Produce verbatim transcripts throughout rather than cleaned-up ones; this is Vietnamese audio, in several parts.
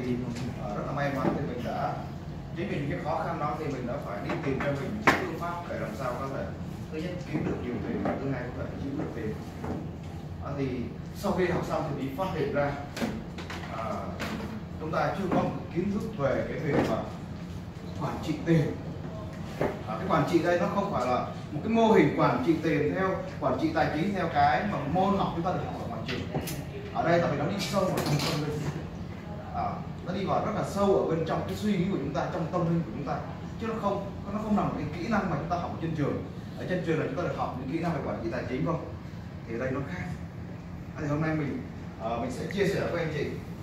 tìm không? À, rất là may mắn thì mình đã chính vì những cái khó khăn đó thì mình đã phải đi tìm cho mình những phương pháp để làm sao có thể thứ nhất kiếm được nhiều tiền và thứ hai có thể kiếm được tiền. À, thì sau khi học xong thì đi phát hiện ra à, chúng ta chưa có một kiến thức về cái việc mà quản trị tiền. À, cái quản trị đây nó không phải là một cái mô hình quản trị tiền theo quản trị tài chính theo cái mà môn học chúng ta được học ở ngoài trường. Ở đây tại vì nó đi sâu vào trong tâm linh, à, nó đi vào rất là sâu ở bên trong cái suy nghĩ của chúng ta, trong tâm linh của chúng ta, chứ nó không nó không nằm ở cái kỹ năng mà chúng ta học trên trường. Ở trên trường là chúng ta được học những kỹ năng về quản trị tài chính không, thì ở đây nó khác. À, thì hôm nay mình uh, mình sẽ chia sẻ với anh chị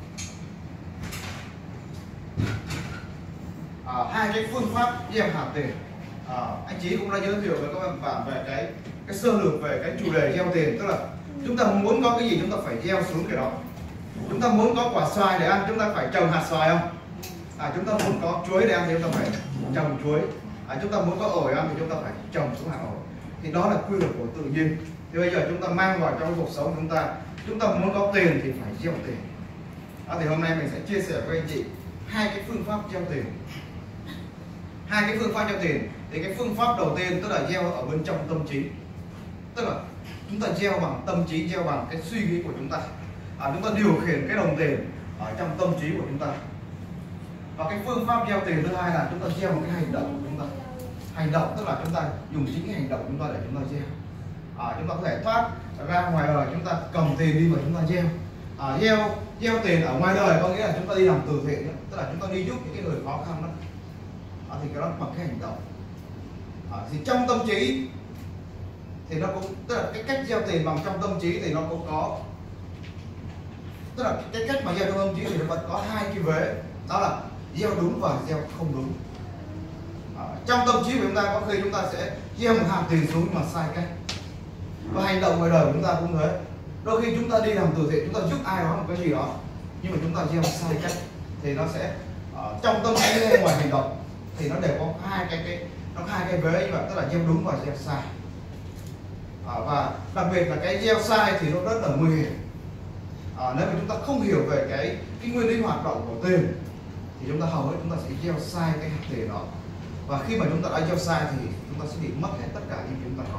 à, hai cái phương pháp gieo hạt tiền. À, anh chị cũng đã giới thiệu với các bạn về cái cái sơ lược về cái chủ đề gieo tiền, tức là chúng ta muốn có cái gì chúng ta phải gieo xuống cái đó. Chúng ta muốn có quả xoài để ăn chúng ta phải trồng hạt xoài không? À, chúng ta muốn có chuối để ăn thì chúng ta phải trồng chuối. À, chúng ta muốn có ổi ăn thì chúng ta phải trồng xuống hạt ổi. Thì đó là quy luật của tự nhiên. Thì bây giờ chúng ta mang vào trong cuộc sống của chúng ta, chúng ta muốn có tiền thì phải gieo tiền. À, thì hôm nay mình sẽ chia sẻ với anh chị hai cái phương pháp gieo tiền. Hai cái phương pháp gieo tiền. Thì cái phương pháp đầu tiên tức là gieo ở bên trong tâm trí, tức là chúng ta gieo bằng tâm trí, gieo bằng cái suy nghĩ của chúng ta. À, chúng ta điều khiển cái đồng tiền ở trong tâm trí của chúng ta. Và cái phương pháp gieo tiền thứ hai là chúng ta gieo một cái hành động của chúng ta. Hành động tức là chúng ta dùng chính cái hành động của chúng ta để chúng ta gieo. À, chúng ta có thể thoát ra ngoài đời, chúng ta cầm tiền đi và chúng ta gieo. À, gieo gieo tiền ở ngoài đời có nghĩa là chúng ta đi làm từ thiện, tức là chúng ta đi giúp những cái người khó khăn đó. À, thì cái đó bằng cái hành động. À, thì trong tâm trí thì nó cũng tức là cái cách gieo tiền bằng trong tâm trí thì nó cũng có, tức là cái cách mà gieo trong tâm trí thì nó vẫn có hai cái vế, đó là gieo đúng và gieo không đúng. À, trong tâm trí của chúng ta có khi chúng ta sẽ gieo một hạt tiền xuống mà sai cách. Và hành động ngoài đời của chúng ta cũng thế. Đôi khi chúng ta đi làm từ thiện, chúng ta giúp ai đó một cái gì đó, nhưng mà chúng ta gieo sai cách thì nó sẽ uh, trong tâm trí hay ngoài hành động thì nó đều có hai cái cái nó hai cái vế như vậy, tức là gieo đúng và gieo sai. À, và đặc biệt là cái gieo sai thì nó rất là nguy hiểm. À, nếu mà chúng ta không hiểu về cái cái nguyên lý hoạt động của tiền thì chúng ta hầu hết chúng ta sẽ gieo sai cái hạt tiền đó, và khi mà chúng ta đã gieo sai thì chúng ta sẽ bị mất hết tất cả những chúng ta có.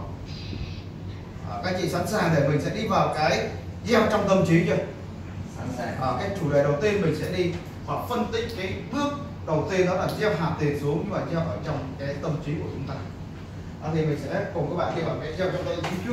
À, các chị sẵn sàng để mình sẽ đi vào cái gieo trong tâm trí chưa? Sẵn sàng. À, cái chủ đề đầu tiên mình sẽ đi và phân tích cái bước đầu tiên, đó là gieo hạt tiền xuống nhưng mà gieo ở trong cái tâm trí của chúng ta. À, thì mình sẽ cùng các bạn đi vào cái gieo trong tâm trí trước.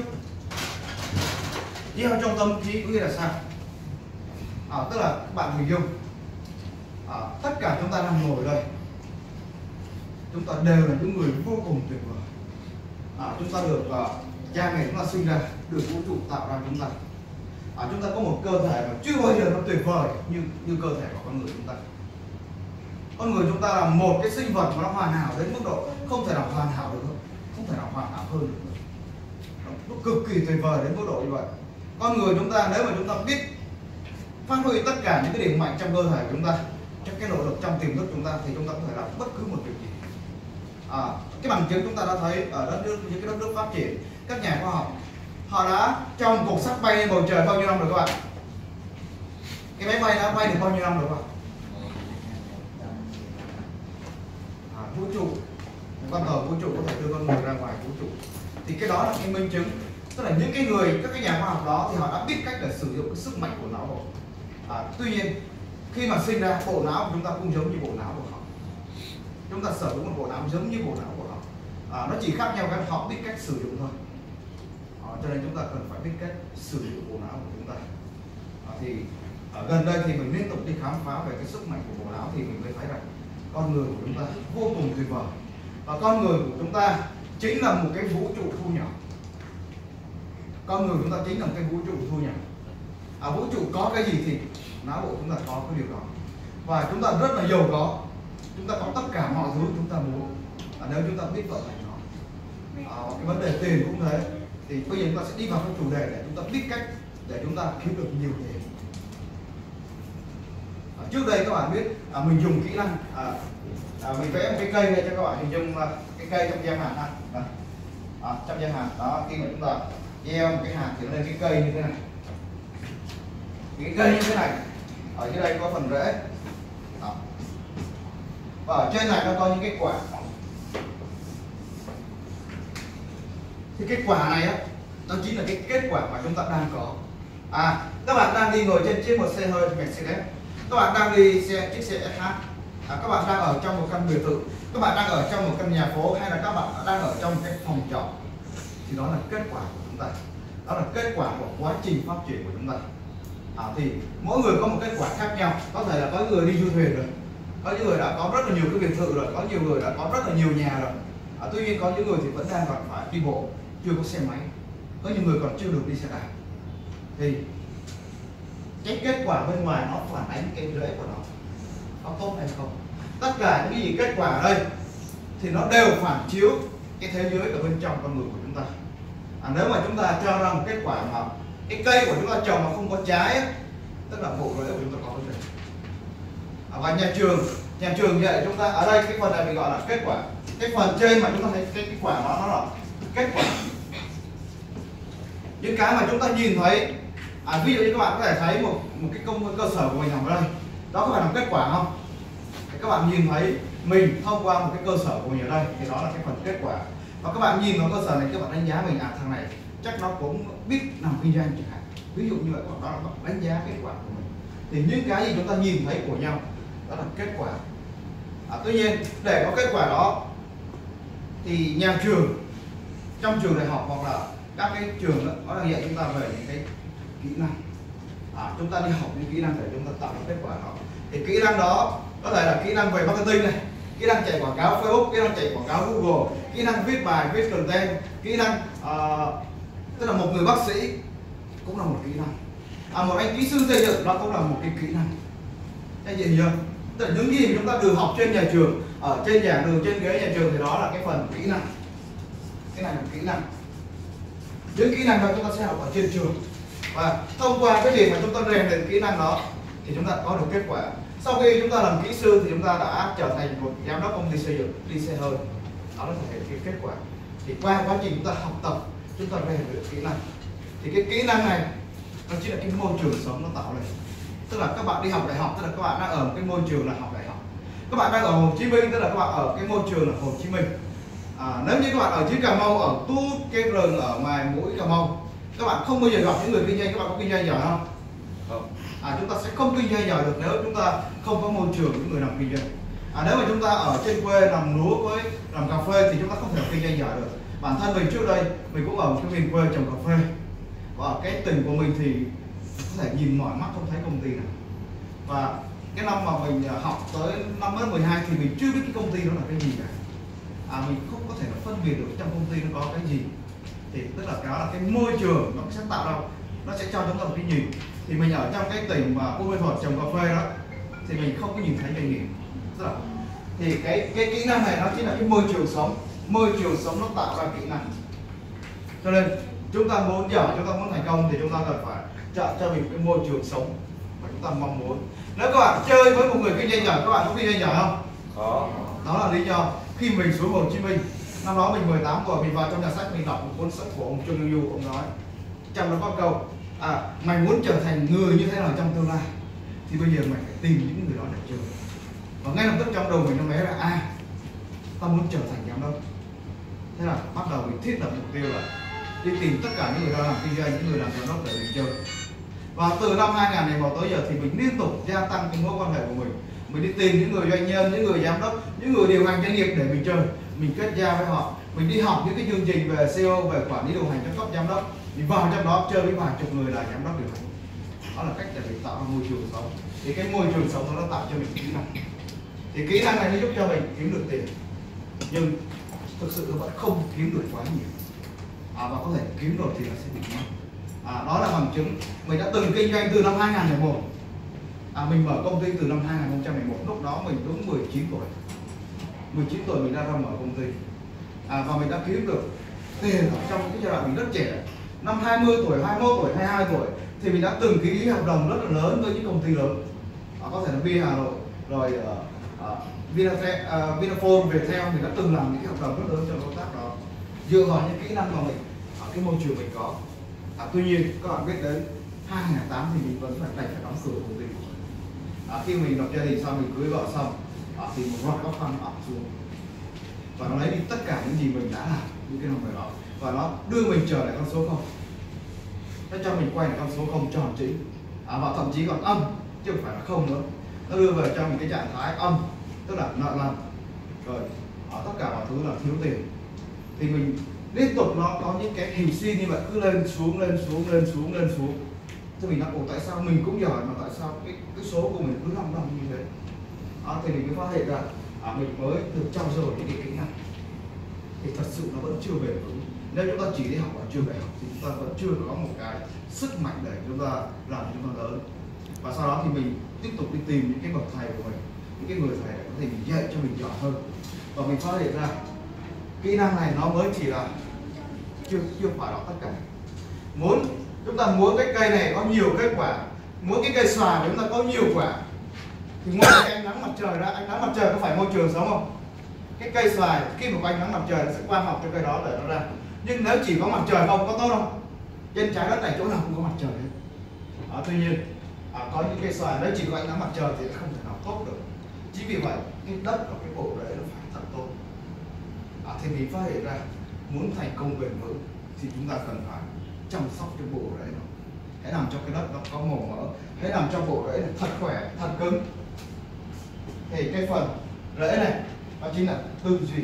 Gieo trong tâm trí có nghĩa là sao? À, tức là các bạn hình dung à, tất cả chúng ta đang ngồi đây, chúng ta đều là những người vô cùng tuyệt vời. À, chúng ta được uh, cha mẹ chúng ta sinh ra, được vũ trụ tạo ra chúng ta. À, chúng ta có một cơ thể mà chưa bao giờ nó tuyệt vời như như cơ thể của con người chúng ta. Con người chúng ta là một cái sinh vật mà nó hoàn hảo đến mức độ không thể nào hoàn hảo được nữa, không thể nào hoàn hảo hơn được nữa. Nó cực kỳ tuyệt vời đến mức độ như vậy. Con người chúng ta nếu mà chúng ta biết phát huy tất cả những cái điểm mạnh trong cơ thể của chúng ta, trong cái nội lực, trong tiềm thức chúng ta, thì chúng ta có thể làm bất cứ một việc gì. À, cái bằng chứng chúng ta đã thấy ở đất nước, những cái đất nước phát triển, các nhà khoa học họ đã cho một cục sắt bay lên bầu trời bao nhiêu năm rồi các bạn? Cái máy bay đã bay được bao nhiêu năm rồi các bạn? À, vũ trụ, con tàu vũ trụ có thể đưa con người ra ngoài vũ trụ. Thì cái đó là cái minh chứng, tức là những cái người, các cái nhà khoa học đó thì họ đã biết cách để sử dụng cái sức mạnh của não bộ. À, tuy nhiên khi mà sinh ra, bộ não của chúng ta cũng giống như bộ não của họ. Chúng ta sở hữu một bộ não giống như bộ não của họ. À, nó chỉ khác nhau cái họ biết cách sử dụng thôi. À, cho nên chúng ta cần phải biết cách sử dụng bộ não của chúng ta. À, thì ở gần đây thì mình liên tục đi khám phá về cái sức mạnh của bộ não thì mình mới thấy rằng con người của chúng ta vô cùng tuyệt vời, và con người của chúng ta chính là một cái vũ trụ thu nhỏ. Con người của chúng ta chính là một cái vũ trụ thu nhỏ. À, vũ trụ có cái gì thì não bộ chúng ta có cái điều đó, và chúng ta rất là giàu có. Chúng ta có tất cả mọi thứ chúng ta muốn, à, nếu chúng ta biết vận hành nó. À, cái vấn đề tiền cũng thế. Thì bây giờ chúng ta sẽ đi vào cái chủ đề để chúng ta biết cách để chúng ta kiếm được nhiều tiền. À, trước đây các bạn biết à, mình dùng kỹ năng à, à, mình vẽ một cái cây này cho các bạn hình dung à, cái cây trong gieo hạt ha. À, trong gieo hạt đó, khi mà chúng ta gieo một cái hạt thì nó lên cái cây như thế này. Cái cây như thế này, ở dưới đây có phần rễ, và ở trên này nó có những kết quả. Thì kết quả này á, đó chính là cái kết quả mà chúng ta đang có. À, các bạn đang đi ngồi trên chiếc một xe hơi Mercedes, các bạn đang đi xe chiếc xe ét hát, à, các bạn đang ở trong một căn biệt thự, các bạn đang ở trong một căn nhà phố, hay là các bạn đang ở trong một cái phòng trọ, thì đó là kết quả của chúng ta, đó là kết quả của quá trình phát triển của chúng ta. À, thì mỗi người có một kết quả khác nhau. Có thể là có người đi du thuyền rồi, có những người đã có rất là nhiều cái biệt thự rồi, có nhiều người đã có rất là nhiều nhà rồi. À, tuy nhiên có những người thì vẫn đang còn phải đi bộ, chưa có xe máy, có những người còn chưa được đi xe đạp. Thì cái kết quả bên ngoài nó phản ánh cái rễ của nó, nó tốt hay không. Tất cả những gì kết quả ở đây thì nó đều phản chiếu cái thế giới ở bên trong con người của chúng ta. À, nếu mà chúng ta cho ra một kết quả mà cái cây của chúng ta trồng mà không có trái ấy, tức là bộ rễ của chúng ta có vấn đề. À, và nhà trường nhà trường dạy chúng ta ở đây cái phần này mình gọi là kết quả. Cái phần trên mà chúng ta thấy cái kết quả đó nó là kết quả, những cái mà chúng ta nhìn thấy. À, ví dụ như các bạn có thể thấy một một cái công cơ sở của mình nằm ở đây, đó có phải là kết quả không? Thì các bạn nhìn thấy mình thông qua một cái cơ sở của mình ở đây, thì đó là cái phần kết quả. Và các bạn nhìn vào cơ sở này, các bạn đánh giá mình, à thằng này chắc nó cũng biết làm kinh doanh chẳng hạn, ví dụ như vậy. Đó là các bạn đánh giá kết quả của mình. Thì những cái gì chúng ta nhìn thấy của nhau đó là kết quả. À, tuy nhiên để có kết quả đó thì nhà trường, trong trường đại học hoặc là các cái trường đó, nó đang dạy chúng ta về những cái kỹ năng. À, chúng ta đi học những kỹ năng để chúng ta tạo ra kết quả đó. Thì kỹ năng đó có thể là kỹ năng về marketing này, kỹ năng chạy quảng cáo Facebook, kỹ năng chạy quảng cáo Google, kỹ năng viết bài, viết content, kỹ năng uh, tức là một người bác sĩ cũng là một kỹ năng. À, một anh kỹ sư xây dựng đó cũng là một cái kỹ năng. Anh chị hiểu chưa? Tức là những gì mà chúng ta được học trên nhà trường, ở trên giảng đường, trên ghế nhà trường, thì đó là cái phần kỹ năng. Cái này là kỹ năng. Những kỹ năng đó chúng ta sẽ học ở trên trường, và thông qua cái việc mà chúng ta rèn luyện kỹ năng đó thì chúng ta có được kết quả. Sau khi chúng ta làm kỹ sư thì chúng ta đã trở thành một giám đốc công ty xây dựng, đi xe hơi. Đó là thể cái kết quả. Thì qua quá trình chúng ta học tập, chúng ta rèn luyện kỹ năng, thì cái kỹ năng này nó chính là cái môi trường sống nó tạo lên. Tức là các bạn đi học đại học, tức là các bạn đang ở một cái môi trường là học đại học. Các bạn đang ở Hồ Chí Minh, tức là các bạn ở cái môi trường là Hồ Chí Minh. À, nếu như các bạn ở dưới Cà Mau, ở tuốt cái rừng ở ngoài mũi Cà Mau, các bạn không bao giờ gặp những người kinh doanh. Các bạn có kinh doanh giỏi không? Không. À, chúng ta sẽ không kinh doanh giỏi được nếu chúng ta không có môi trường những người làm kinh doanh. À, nếu mà chúng ta ở trên quê làm lúa với làm cà phê thì chúng ta không thể kinh doanh giỏi được. Bản thân mình trước đây mình cũng ở một cái miền quê trồng cà phê, và ở cái tỉnh của mình thì có thể nhìn mỏi mắt không thấy công ty nào. Và cái năm mà mình học tới năm lớp mười hai thì mình chưa biết cái công ty đó là cái gì cả. À, mình không có thể phân biệt được trong công ty nó có cái gì. Thì tức là đó là cái môi trường nó sẽ tạo ra, nó sẽ cho chúng ta một cái nhìn. Thì mình ở trong cái tỉnh mà Buôn Ma Thuột trồng cà phê đó thì mình không có nhìn thấy doanh nghiệp. Tức là thì cái cái kỹ năng này nó chính là cái môi trường sống. Môi trường sống nó tạo ra kỹ năng. Cho nên chúng ta muốn giỏi, chúng ta muốn thành công thì chúng ta cần phải chọn cho mình cái môi trường sống mà chúng ta mong muốn. Nếu các bạn chơi với một người kinh doanh giỏi, các bạn có kinh doanh giỏi không? Có. Đó là lý do khi mình xuống Hồ Chí Minh, năm đó mình mười tám tuổi, mình vào trong nhà sách mình đọc một cuốn sách của ông Trương Lưu Du. Ông nói trong đó có câu à, mày muốn trở thành người như thế nào trong tương lai thì bây giờ mày phải tìm những người đó để chơi. Và ngay lập tức trong đầu mình nó nói là à, tao muốn trở thành giám đốc. Thế là bắt đầu mình thiết lập mục tiêu là đi tìm tất cả những người đang làm kinh doanh, những người làm giám đốc để mình chơi. Và từ năm hai nghìn lẻ một tới giờ thì mình liên tục gia tăng cái mối quan hệ của mình. Mình đi tìm những người doanh nhân, những người giám đốc, những người điều hành doanh nghiệp để mình chơi. Mình kết giao với họ. Mình đi học những cái chương trình về xê e ô, về quản lý điều hành cho cấp giám đốc. Mình vào trong đó chơi với vài chục người là giám đốc điều hành. Đó là cách để mình tạo ra môi trường sống. Thì cái môi trường sống nó tạo cho mình kỹ năng. Thì kỹ năng này nó giúp cho mình kiếm được tiền. Nhưng thực sự nó vẫn không kiếm được quá nhiều. À, và có thể kiếm được thì nó sẽ bị mất. À, đó là bằng chứng mình đã từng kinh doanh từ năm hai nghìn lẻ một. À, mình mở công ty từ năm hai nghìn không trăm lẻ một, lúc đó mình đúng mười chín tuổi. mười chín tuổi mình đã ra mở công ty. À, và mình đã kiếm được tiền trong cái giai đoạn mình rất trẻ. Năm hai mươi tuổi, hai mươi mốt tuổi, hai mươi hai tuổi thì mình đã từng ký hợp đồng rất là lớn với những công ty lớn. À, có thể là bê Hà Nội, rồi uh, uh, Vinaphone, uh, Vinaphone, Viettel, mình đã từng làm những cái hợp đồng rất lớn cho đối tác đó, dựa vào những kỹ năng mà mình ở cái môi trường mình có. À, tuy nhiên các bạn biết đến hai nghìn lẻ tám thì mình vẫn phải đành phải đóng cửa công ty. À, khi mình lập gia đình xong, mình cưới vợ xong à, thì một loạt các phanh ập xuống và nó lấy đi tất cả những gì mình đã làm những cái number đó và nó đưa mình trở lại con số không, nó cho mình quay lại con số không tròn chính, à, và thậm chí còn âm chứ không phải là không nữa, nó đưa về trong một cái trạng thái âm, tức là nợ nần rồi ở tất cả mọi thứ là thiếu tiền. Thì mình liên tục nó có những cái hình sin như vậy, cứ lên xuống lên xuống lên xuống lên xuống. Thì mình nói ồ tại sao mình cũng giỏi mà tại sao cái, cái số của mình cứ năm năm như thế. Đó, thì mình mới phát hiện ra à, mình mới được trau dồi những cái kỹ năng thì thật sự nó vẫn chưa bền vững. Nếu chúng ta chỉ đi học ở trường đại học thì chúng ta vẫn chưa có một cái sức mạnh để chúng ta làm chúng ta lớn. Và sau đó thì mình tiếp tục đi tìm những cái bậc thầy của mình, những cái người thầy để có thể mình dạy cho mình giỏi hơn. Và mình phát hiện ra kỹ năng này nó mới chỉ là chưa chưa phải là tất cả. Muốn chúng ta muốn cái cây này có nhiều kết quả, muốn cái cây xoài của chúng ta có nhiều quả thì ngoài cái ánh nắng mặt trời ra, ánh nắng mặt trời có phải môi trường sống không? Cái cây xoài khi mà có ánh nắng mặt trời nó sẽ quang học cho cây đó để nó ra. Nhưng nếu chỉ có mặt trời không có tốt không? Trên trái đất này chỗ nào cũng có mặt trời hết. À, tuy nhiên à, có những cây xoài nếu chỉ có ánh nắng mặt trời thì không thể nào tốt được. Chính vì vậy cái đất và cái bộ rễ nó phải thật tốt. À, thì mình phát hiện ra muốn thành công bền vững thì chúng ta cần phải chăm sóc cho bộ rễ nó. Hãy làm cho cái đất nó có màu mỡ, hãy làm cho bộ rễ thật khỏe, thật cứng. Thì cái phần rễ này đó chính là tư duy.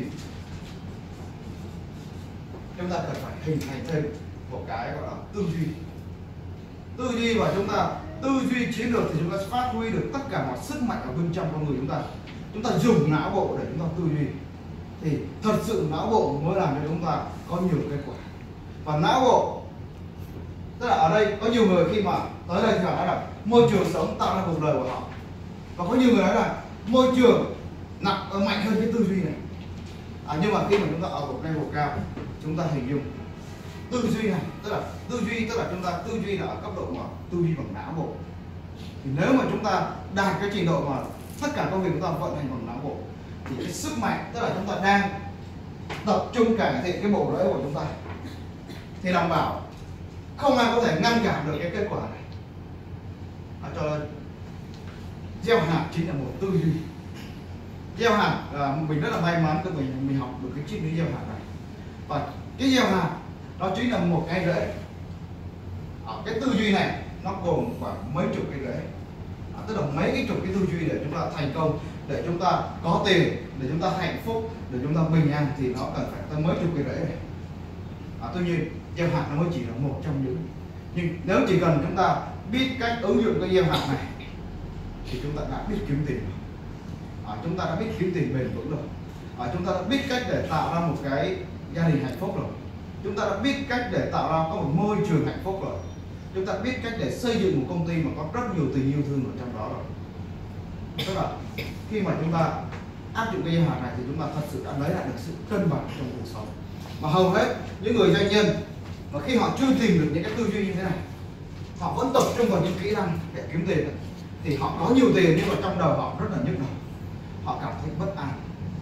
Chúng ta cần phải hình thành thêm một cái gọi là tư duy. Tư duy và chúng ta tư duy chiến lược thì chúng ta phát huy được tất cả mọi sức mạnh ở bên trong con người chúng ta. Chúng ta dùng não bộ để chúng ta tư duy thì thật sự não bộ mới làm cho chúng ta có nhiều kết quả. Và não bộ tức là ở đây có nhiều người khi mà tới đây thì họ nói là môi trường sống tạo ra cuộc đời của họ, và có nhiều người nói là môi trường nặng mạnh hơn cái tư duy này. À, nhưng mà khi mà chúng ta ở một level cao, chúng ta hình dung tư duy này, tức là tư duy tức là chúng ta tư duy là ở cấp độ mà tư duy bằng não bộ. Thì nếu mà chúng ta đạt cái trình độ mà tất cả công việc chúng ta vận hành bằng não bộ thì cái sức mạnh tức là chúng ta đang tập trung cải thiện cái bộ rễ của chúng ta thì đảm bảo không ai có thể ngăn cản được cái kết quả này. À, cho nên gieo hạt chính là một tư duy. Gieo hạt là mình rất là may mắn khi mình mình học được cái triết lý gieo hạt này. Và cái gieo hạt đó chính là một cái rễ. Ở cái tư duy này nó gồm khoảng mấy chục cái rễ, à, tức là mấy cái chục cái tư duy để chúng ta thành công, để chúng ta có tiền, để chúng ta hạnh phúc, để chúng ta bình an thì nó cần phải tới mấy chục cái rễ này. À, tuy nhiên gieo hạt nó mới chỉ là một trong những, nhưng nếu chỉ cần chúng ta biết cách ứng dụng cái gieo hạt này thì chúng ta đã biết kiếm tiền rồi. À, chúng ta đã biết kiếm tiền bền vững rồi. À, chúng ta đã biết cách để tạo ra một cái gia đình hạnh phúc rồi. Chúng ta đã biết cách để tạo ra có một môi trường hạnh phúc rồi. Chúng ta biết cách để xây dựng một công ty mà có rất nhiều tình yêu thương ở trong đó rồi. Tức là khi mà chúng ta áp dụng cái gieo hạt này thì chúng ta thật sự đã lấy lại được sự cân bằng trong cuộc sống. Mà hầu hết những người doanh nhân mà khi họ chưa tìm được những cái tư duy như thế này, họ vẫn tập trung vào những kỹ năng để kiếm tiền, thì họ có nhiều tiền nhưng mà trong đầu họ rất là nhức đầu, họ cảm thấy bất an.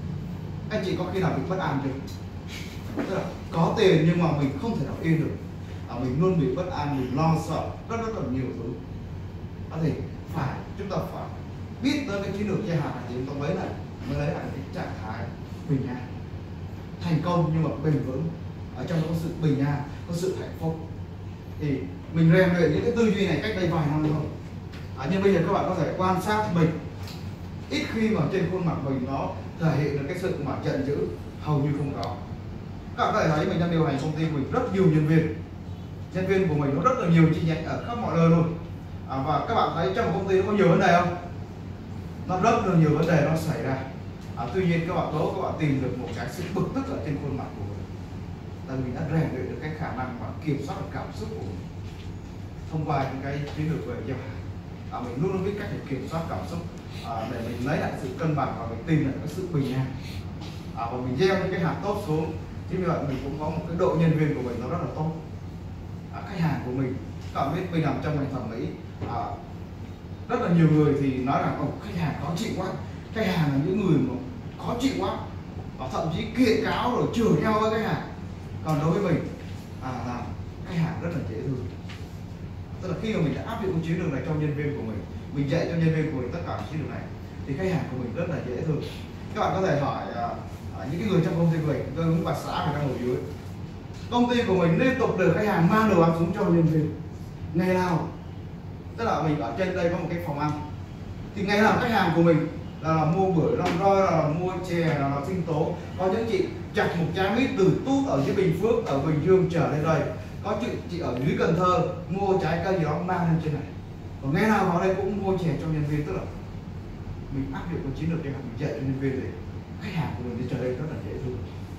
Anh chị có khi nào bị bất an chưa? Tức là có tiền nhưng mà mình không thể nào yên được, à, mình luôn bị bất an, mình lo sợ rất rất là nhiều thứ. Đó thì phải chúng ta phải biết tới cái chiến lược gieo hạt này thì chúng ta mới lại mới lấy lại cái trạng thái bình an, thành công nhưng mà bền vững, ở trong đó có sự bình an, có sự hạnh phúc. Thì mình rèn luyện những cái tư duy này cách đây vài năm thôi, à, nhưng bây giờ các bạn có thể quan sát mình, ít khi mà trên khuôn mặt mình nó thể hiện được cái sự mà giận dữ, hầu như không có. Các bạn có thể thấy mình đang điều hành công ty mình rất nhiều nhân viên, nhân viên của mình nó rất là nhiều chi nhánh ở khắp mọi nơi luôn. À, và các bạn thấy trong một công ty nó có nhiều vấn đề không? Nó rất là nhiều vấn đề nó xảy ra. À, tuy nhiên các bạn đố các bạn tìm được một cái sự bực tức ở trên khuôn mặt của mình, là mình đã rèn luyện được cái khả năng mà kiểm soát được cảm xúc của mình thông qua những cái chiến lược về gieo hạt. À, mình luôn luôn biết cách để kiểm soát cảm xúc, à, để mình lấy lại sự cân bằng và mình tìm lại cái sự bình an, à, và mình gieo những cái hạt tốt xuống. Chính vì vậy mình cũng có một cái đội nhân viên của mình nó rất là tốt. À, khách hàng của mình, các bạn biết mình làm trong ngành thẩm mỹ, à, rất là nhiều người thì nói rằng oh, khách hàng khó chịu quá, khách hàng là những người mà khó chịu quá, và thậm chí kiện cáo rồi chửi nhau với khách hàng. Còn đối với mình, à, là khách hàng rất là dễ thương. Tức là khi mà mình đã áp dụng chiến lược này cho nhân viên của mình, mình dạy cho nhân viên của mình tất cả chiến lược này, thì khách hàng của mình rất là dễ thương. Các bạn có thể hỏi à, à, những cái người trong công ty của mình, tôi muốn bà xã người đang ngồi dưới. Công ty của mình liên tục được khách hàng mang đồ ăn xuống cho nhân viên. Ngày nào, tức là mình ở trên đây có một cái phòng ăn, thì ngày nào khách hàng của mình là, là mua bưởi long roi, là, là mua chè, là, là sinh tố. Có những chị chặt một trái mít từ Tút ở dưới Bình Phước, ở Bình Dương trở lên đây. Có chị, chị ở dưới Cần Thơ mua trái cây gì đó mang lên trên này. Còn ngày nào vào đây cũng mua chè cho nhân viên, tức là mình áp dụng cái chiến lược để mình dạy cho nhân viên để khách hàng của mình đi trở lên rất là dễ thương.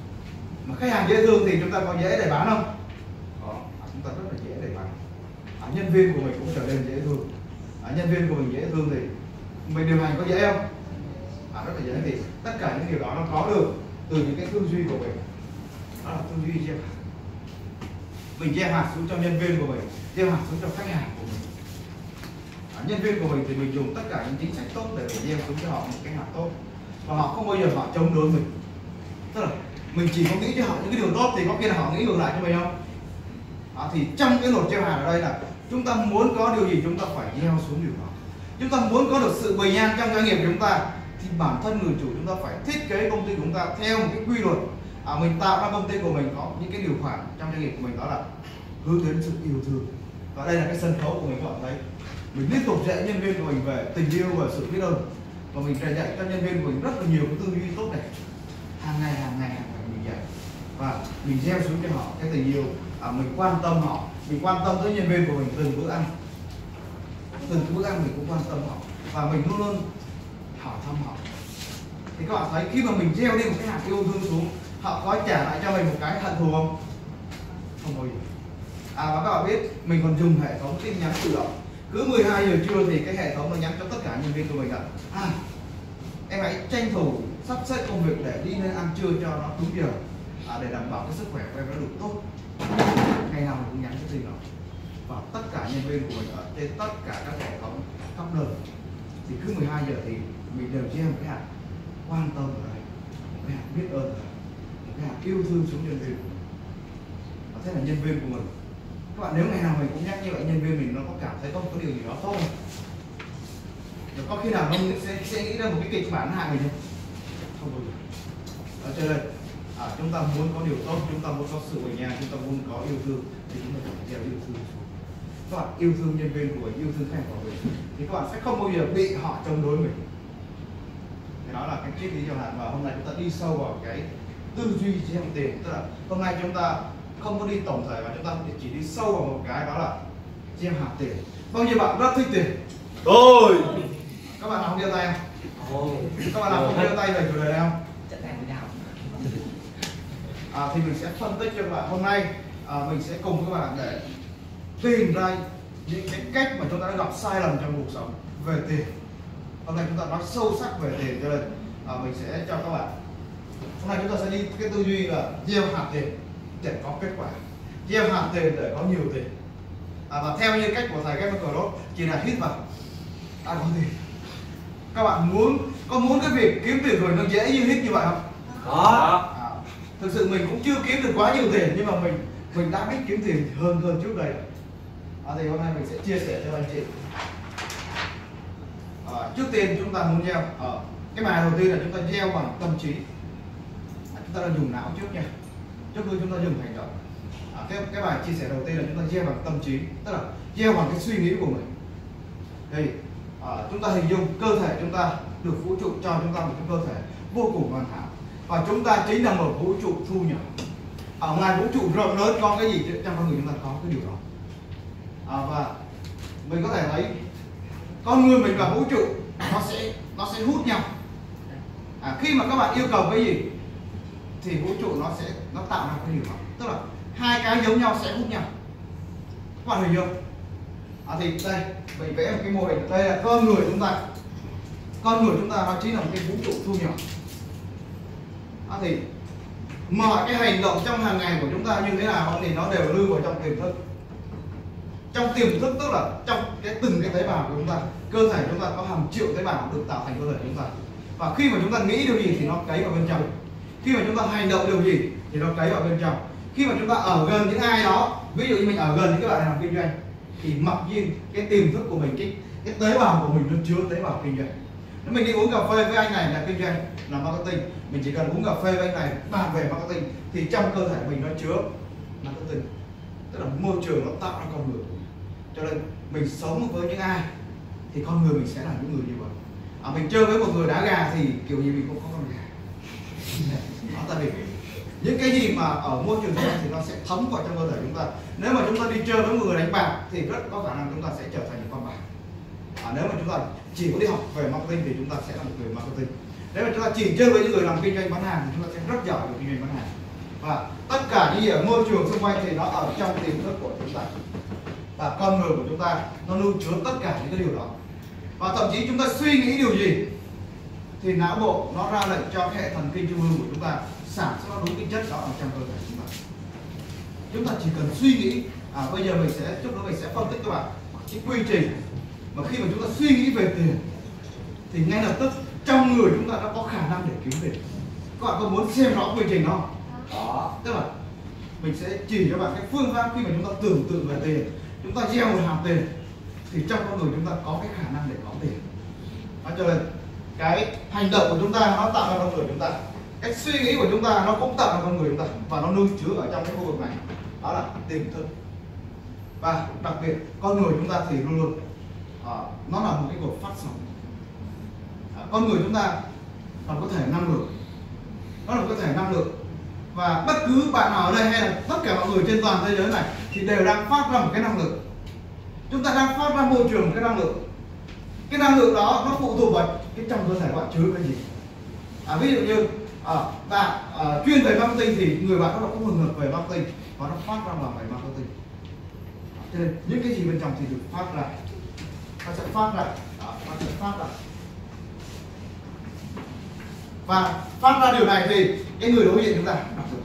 Mà khách hàng dễ thương thì chúng ta có dễ để bán không? Có, chúng ta rất là dễ để bán. À, nhân viên của mình cũng trở nên dễ thương. À, nhân viên của mình dễ thương thì mình điều hành có dễ không? À, rất là dễ. Thì tất cả những điều đó nó có được từ những cái tư duy của mình. Đó là tư duy gieo hạt. Mình gieo hạt xuống cho nhân viên của mình, gieo hạt xuống cho khách hàng của mình. À, nhân viên của mình thì mình dùng tất cả những chính sách tốt để mình gieo xuống cho họ một cái hạt tốt, và họ không bao giờ họ chống đối mình. Tức là mình chỉ có nghĩ cho họ những cái điều tốt thì có khi là họ nghĩ ngược lại cho mình không? À, thì trong cái luật gieo hạt ở đây là chúng ta muốn có điều gì chúng ta phải gieo xuống điều đó. Chúng ta muốn có được sự bình an trong doanh nghiệp của chúng ta thì bản thân người chủ chúng ta phải thiết kế công ty của chúng ta theo một cái quy luật. À, mình tạo ra công ty của mình có những cái điều khoản trong doanh nghiệp của mình, đó là hướng đến sự yêu thương. Và đây là cái sân khấu của mình, các bạn thấy mình liên tục dạy nhân viên của mình về tình yêu và sự biết ơn, và mình dạy cho nhân viên của mình rất là nhiều cái tư duy tốt đẹp. Hàng ngày hàng ngày hàng ngày mình dạy và mình gieo xuống cho họ cái tình yêu. À, mình quan tâm họ, mình quan tâm tới nhân viên của mình từng bữa ăn, từng bữa ăn mình cũng quan tâm họ, và mình luôn luôn hỏi thăm họ. Thì các bạn thấy khi mà mình gieo đi một cái hạt yêu thương xuống, họ có trả lại cho mình một cái hận thù không? Không bao giờ. À, và các bạn biết mình còn dùng hệ thống tin nhắn tự động. Cứ mười hai giờ trưa thì cái hệ thống nó nhắn cho tất cả nhân viên của mình là à, em hãy tranh thủ sắp xếp công việc để đi lên ăn trưa cho nó đúng giờ, à, để đảm bảo cái sức khỏe của em nó được tốt. Ngày nào mình cũng nhắn cái tin đó, và tất cả nhân viên của mình ở trên tất cả các hệ thống khắp nơi, thì cứ mười hai giờ thì mình đều gieo một cái hạt quan tâm ở đây, một cái hạt biết ơn ở đây, một cái hạt yêu thương xuống nhân viên của mình. Và thế là nhân viên của mình, các bạn nếu ngày nào mình cũng nhắc như vậy, nhân viên mình nó có cảm thấy có có điều gì đó tốt không? Rồi có khi nào nó sẽ, sẽ nghĩ ra một cái kịch bản hại mình không? Không bao giờ. Ở trên đây, à, chúng ta muốn có điều tốt, chúng ta muốn có sự bình an, chúng ta muốn có yêu thương thì chúng ta phải gieo yêu thương xuống. Các bạn yêu thương nhân viên của mình, yêu thương khách hàng của mình thì các bạn sẽ không bao giờ bị họ chống đối mình. Thì đó là cái triết lý gieo hạt, và hôm nay chúng ta đi sâu vào cái tư duy gieo tiền. Tức là hôm nay chúng ta không có đi tổng thể, mà chúng ta chỉ đi sâu vào một cái, đó là gieo hạt tiền. Bao nhiêu bạn rất thích tiền? Ôi, các bạn nào không giơ tay không? Ôi. Các bạn nào không giơ tay về chủ đề này không? Chắc là mình nào. À, thì mình sẽ phân tích cho các bạn. Hôm nay à, mình sẽ cùng các bạn để tìm ra những cái cách mà chúng ta đã gặp sai lầm trong cuộc sống về tiền. Hôm nay chúng ta nói sâu sắc về tiền, cho nên à, mình sẽ cho các bạn. Hôm nay chúng ta sẽ đi cái tư duy là gieo hạt tiền để có kết quả, gieo hạt tiền để có nhiều tiền. À, và theo như cách của thầy Gary Close chỉ là hít vào đã có tiền. Các bạn muốn có muốn cái việc kiếm tiền rồi nó dễ như hít như vậy không? Có. À, thực sự mình cũng chưa kiếm được quá nhiều tiền, nhưng mà mình mình đã biết kiếm tiền hơn hơn trước đây. À, thì hôm nay mình sẽ chia sẻ cho anh chị. À, trước tiên chúng ta muốn gieo à, cái bài đầu tiên là chúng ta gieo bằng tâm trí. À, chúng ta đang dùng não trước nha, trước khi chúng ta dùng hành động. À, cái, cái bài chia sẻ đầu tiên là chúng ta gieo bằng tâm trí, tức là gieo bằng cái suy nghĩ của mình. Đây, à, chúng ta hình dung cơ thể chúng ta được vũ trụ cho chúng ta một cái cơ thể vô cùng hoàn hảo, và chúng ta chính là một vũ trụ thu nhỏ. Ở ngoài vũ trụ rộng lớn có cái gì trong con người chúng ta có cái điều đó. À, và mình có thể thấy con người mình và vũ trụ nó sẽ nó sẽ hút nhau. À, khi mà các bạn yêu cầu cái gì thì vũ trụ nó sẽ nó tạo ra cái điều đó, tức là hai cái giống nhau sẽ hút nhau. Các bạn hình dung? À, thì đây mình vẽ một cái mô hình, đây là con người chúng ta, con người chúng ta nó chính là một cái vũ trụ thu nhỏ. À, thì mọi cái hành động trong hàng ngày của chúng ta như thế nào thì nó đều lưu vào trong tiềm thức. Trong tiềm thức tức là trong cái từng cái tế bào của chúng ta, cơ thể chúng ta có hàng triệu tế bào được tạo thành cơ thể chúng ta, và khi mà chúng ta nghĩ điều gì thì nó cấy vào bên trong, khi mà chúng ta hành động điều gì thì nó cấy vào bên trong. Khi mà chúng ta ở gần những ai đó, ví dụ như mình ở gần những các bạn làm kinh doanh, thì mặc nhiên cái tiềm thức của mình, cái cái tế bào của mình nó chứa tế bào kinh doanh. Nếu mình đi uống cà phê với anh này là kinh doanh, là marketing, mình chỉ cần uống cà phê với anh này bàn về marketing thì trong cơ thể mình nó chứa marketing, tức là môi trường nó tạo ra con người. Cho nên mình sống với những ai thì con người mình sẽ là những người như vậy. À, mình chơi với một người đá gà thì kiểu gì mình cũng có con gà. Đó, tại vì những cái gì mà ở môi trường thì nó sẽ thấm vào trong cơ thể chúng ta. Nếu mà chúng ta đi chơi với một người đánh bạc thì rất có khả năng chúng ta sẽ trở thành những con bạc. À, nếu mà chúng ta chỉ có đi học về marketing thì chúng ta sẽ là một người marketing. Nếu mà chúng ta chỉ chơi với những người làm kinh doanh bán hàng thì chúng ta sẽ rất giỏi về kinh doanh bán hàng. Và tất cả những gì ở môi trường xung quanh thì nó ở trong tiềm thức của chúng ta. Và con người của chúng ta nó lưu chứa tất cả những cái điều đó. Và thậm chí chúng ta suy nghĩ điều gì thì não bộ nó ra lệnh cho hệ thần kinh trung ương của chúng ta sản xuất đúng cái chất đó ở trong cơ thể chúng ta. Chúng ta chỉ cần suy nghĩ. À, bây giờ mình sẽ chút nữa mình sẽ phân tích các bạn cái quy trình mà khi mà chúng ta suy nghĩ về tiền thì ngay lập tức trong người chúng ta đã có khả năng để kiếm tiền. Các bạn có muốn xem rõ quy trình không? Đó, tức là mình sẽ chỉ cho bạn cái phương pháp khi mà chúng ta tưởng tượng về tiền, chúng ta gieo một hạt tiền thì trong con người chúng ta có cái khả năng để có tiền. Đó, cho nên cái hành động của chúng ta nó tạo ra con người chúng ta, cái suy nghĩ của chúng ta nó cũng tạo ra con người chúng ta, và nó lưu trữ ở trong cái khu vực này, đó là tiềm thức. Và đặc biệt con người chúng ta thì luôn luôn à, nó là một cái cột phát sóng. À, con người chúng ta là có thể năng lượng, nó là có thể năng lượng, và bất cứ bạn nào ở đây hay là tất cả mọi người trên toàn thế giới này thì đều đang phát ra một cái năng lượng. Chúng ta đang phát ra môi trường một cái năng lượng. Cái năng lượng đó nó phụ thuộc vào cái trong cơ thể bạn chứa cái gì. À, ví dụ như à, bạn à, chuyên về marketing thì người bạn đó có nguồn lực về marketing và nó phát ra làm về marketing. Cho nên những cái gì bên trong thì được phát ra, nó sẽ phát ra, đó, nó sẽ phát ra. Và phát ra điều này thì cái người đối diện chúng ta đọc được.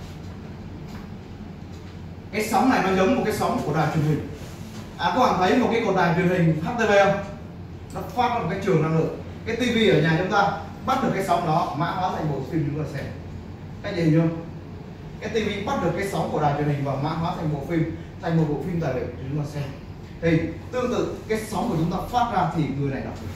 Cái sóng này nó giống một cái sóng của đài truyền hình. À, các bạn thấy một cái cột đài truyền hình hát tê vê không? Nó phát ra một cái trường năng lượng. Cái tivi ở nhà chúng ta bắt được cái sóng đó, mã hóa thành bộ phim chúng ta xem. Cái gì không? Cái tivi bắt được cái sóng của đài truyền hình và mã hóa thành bộ phim, thành một bộ phim tài liệu để chúng ta xem. Thì tương tự cái sóng của chúng ta phát ra thì người này đọc được.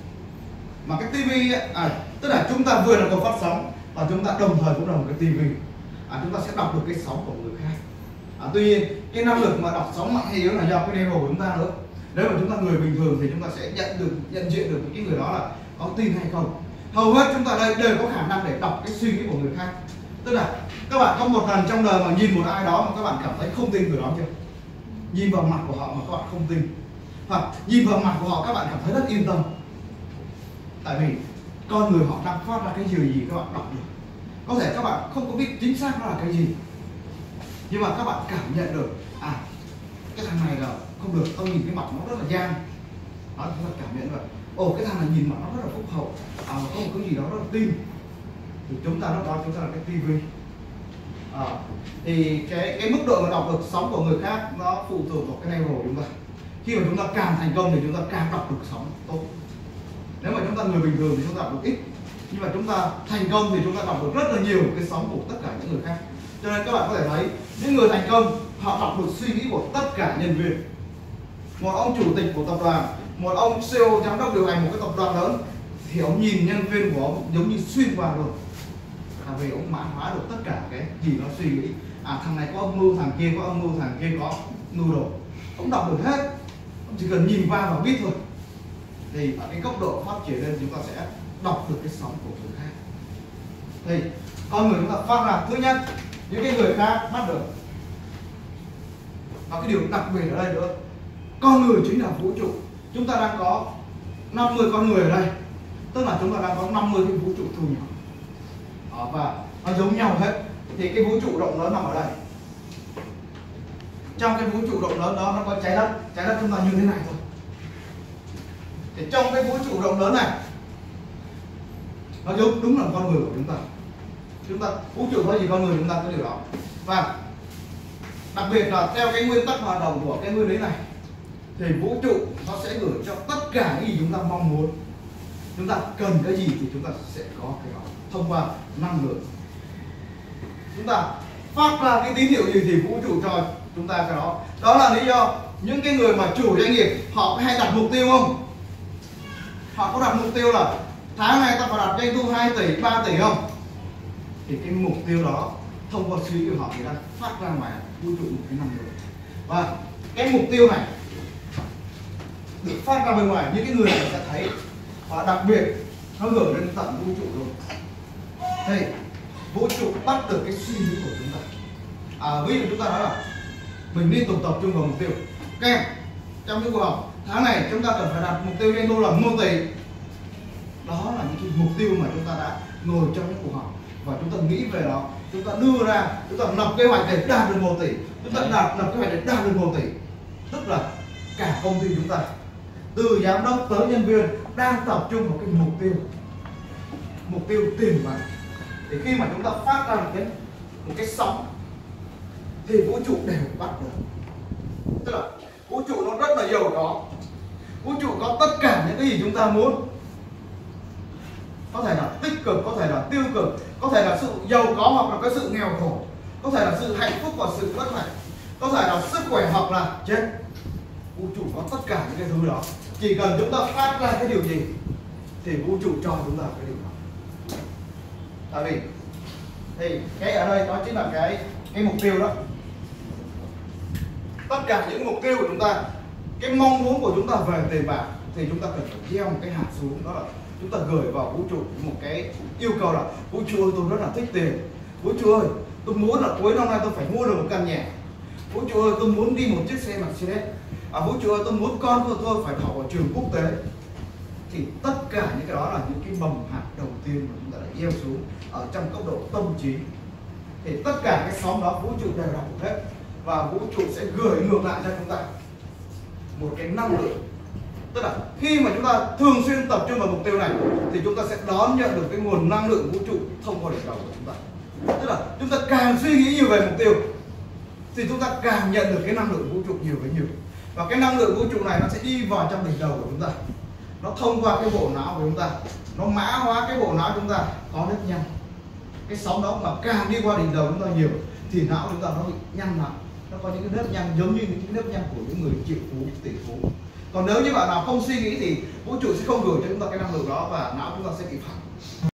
Mà cái tivi à, tức là chúng ta vừa là một phát sóng và chúng ta đồng thời cũng là một cái tivi. À, chúng ta sẽ đọc được cái sóng của người khác. À, tuy nhiên cái năng lực mà đọc sóng mạnh hay yếu là do cái level của chúng ta nữa. Nếu mà chúng ta người bình thường thì chúng ta sẽ nhận được nhận diện được cái người đó là có tin hay không. Hầu hết chúng ta đây đều có khả năng để đọc cái suy nghĩ của người khác. Tức là các bạn có một lần trong đời mà nhìn một ai đó mà các bạn cảm thấy không tin người đó chưa? Nhìn vào mặt của họ mà các bạn không tin, hoặc nhìn vào mặt của họ các bạn cảm thấy rất yên tâm. Tại vì con người họ đang phát ra cái gì gì các bạn đọc được. Có thể các bạn không có biết chính xác nó là cái gì, nhưng mà các bạn cảm nhận được, à, cái thằng này là không được, tôi nhìn cái mặt nó rất là gian. Đó, chúng ta cảm nhận được, ồ, cái thằng này nhìn mặt nó rất là phúc hậu, à, có một cái gì đó rất là tin. Thì chúng ta nó đó chúng ta là cái tivi. À, thì cái cái mức độ mà đọc được sóng của người khác nó phụ thuộc vào cái level của chúng ta. Khi mà chúng ta càng thành công thì chúng ta càng đọc được sóng tốt. Nếu mà chúng ta người bình thường thì chúng ta đọc được ít, nhưng mà chúng ta thành công thì chúng ta đọc được rất là nhiều cái sóng của tất cả những người khác. Cho nên các bạn có thể thấy những người thành công họ đọc được suy nghĩ của tất cả nhân viên. Một ông chủ tịch của tập đoàn, một ông xê e ô giám đốc điều hành một cái tập đoàn lớn thì ông nhìn nhân viên của ông giống như xuyên qua rồi. À, vì ông mã hóa được tất cả cái gì nó suy nghĩ. À, thằng này có âm mưu, thằng kia có âm mưu, thằng kia có mưu đồ. Ông đọc được hết. Ông chỉ cần nhìn qua và biết thôi. Thì ở cái góc độ phát triển lên chúng ta sẽ đọc được cái sóng của người khác. Thì con người chúng ta phát ra, thứ nhất, những cái người khác bắt được. Và cái điều đặc biệt ở đây nữa, con người chính là vũ trụ. Chúng ta đang có năm mươi con người ở đây, tức là chúng ta đang có năm mươi cái vũ trụ thu nhỏ. Đó, và nó giống nhau hết. Thì cái vũ trụ rộng lớn nằm ở đây. Trong cái vũ trụ rộng lớn đó nó có trái đất. Trái đất chúng ta như thế này thôi. Thì trong cái vũ trụ rộng lớn này nó giống đúng là con người của chúng ta. Chúng ta vũ trụ có gì con người chúng ta có điều đó. Và đặc biệt là theo cái nguyên tắc hoạt động của cái nguyên lý này thì vũ trụ nó sẽ gửi cho tất cả những gì chúng ta mong muốn. Chúng ta cần cái gì thì chúng ta sẽ có cái đó thông qua năng lượng. Chúng ta phát ra cái tín hiệu gì thì vũ trụ cho chúng ta cái đó. Đó là lý do những cái người mà chủ doanh nghiệp họ hay đặt mục tiêu không? họ có đặt mục tiêu là tháng này ta phải đạt doanh thu hai tỷ, ba tỷ không? Thì cái mục tiêu đó thông qua suy nghĩ của họ thì đang phát ra ngoài vũ trụ một cái năng lượng, và cái mục tiêu này được phát ra bên ngoài những cái người này sẽ thấy, và đặc biệt nó gửi đến tận vũ trụ rồi. Thì vũ trụ bắt được cái suy nghĩ của chúng ta. À, ví dụ chúng ta nói là mình liên tục tập trung vào mục tiêu. Các em trong những cuộc họp tháng này chúng ta cần phải đạt mục tiêu doanh thu là một tỷ. Đó là những cái mục tiêu mà chúng ta đã ngồi trong những cuộc họp và chúng ta nghĩ về đó, chúng ta đưa ra, chúng ta lập kế hoạch để đạt được một tỷ, chúng ta đạt lập kế hoạch để đạt được một tỷ. Tức là cả công ty chúng ta, từ giám đốc tới nhân viên đang tập trung vào cái mục tiêu, mục tiêu tiền bạc. Thì khi mà chúng ta phát ra một cái một cái sóng thì vũ trụ đều bắt được. Tức là vũ trụ nó rất là giàu có, vũ trụ có tất cả những cái gì chúng ta muốn. Có thể là tích cực, có thể là tiêu cực, có thể là sự giàu có hoặc là cái sự nghèo khổ, có thể là sự hạnh phúc và sự bất hạnh, có thể là sức khỏe hoặc là chết. Vũ trụ có tất cả những cái thứ đó, chỉ cần chúng ta phát ra cái điều gì thì vũ trụ cho chúng ta cái điều đó. Tại vì thì cái ở đây đó chính là cái cái mục tiêu đó. Tất cả những mục tiêu của chúng ta, cái mong muốn của chúng ta về tiền bạc thì chúng ta cần phải gieo một cái hạt xuống, đó là chúng ta gửi vào vũ trụ một cái yêu cầu là vũ trụ ơi, tôi rất là thích tiền. Vũ trụ ơi, tôi muốn là cuối năm nay tôi phải mua được một căn nhà. Vũ trụ ơi, tôi muốn đi một chiếc xe Mercedes. À, vũ trụ ơi, tôi muốn con của tôi phải học ở trường quốc tế. Thì tất cả những cái đó là những cái mầm hạt đầu tiên mà chúng ta đã gieo xuống ở trong cấp độ tâm trí. Thì tất cả cái sóng đó vũ trụ đều đọc hết, và vũ trụ sẽ gửi ngược lại cho chúng ta một cái năng lượng. Tức là khi mà chúng ta thường xuyên tập trung vào mục tiêu này thì chúng ta sẽ đón nhận được cái nguồn năng lượng vũ trụ thông qua đỉnh đầu của chúng ta. Tức là chúng ta càng suy nghĩ nhiều về mục tiêu thì chúng ta càng nhận được cái năng lượng vũ trụ nhiều với nhiều. Và cái năng lượng vũ trụ này nó sẽ đi vào trong đỉnh đầu của chúng ta, nó thông qua cái bộ não của chúng ta, nó mã hóa cái bộ não chúng ta có nếp nhăn. Cái sóng đó mà càng đi qua đỉnh đầu chúng ta nhiều thì não chúng ta nó bị nhăn lại, nó có những cái nếp nhăn giống như những cái nếp nhăn của những người triệu phú, tỷ phú. Còn nếu như bạn nào không suy nghĩ thì vũ trụ sẽ không gửi cho chúng ta cái năng lượng đó, và não chúng ta sẽ bị phản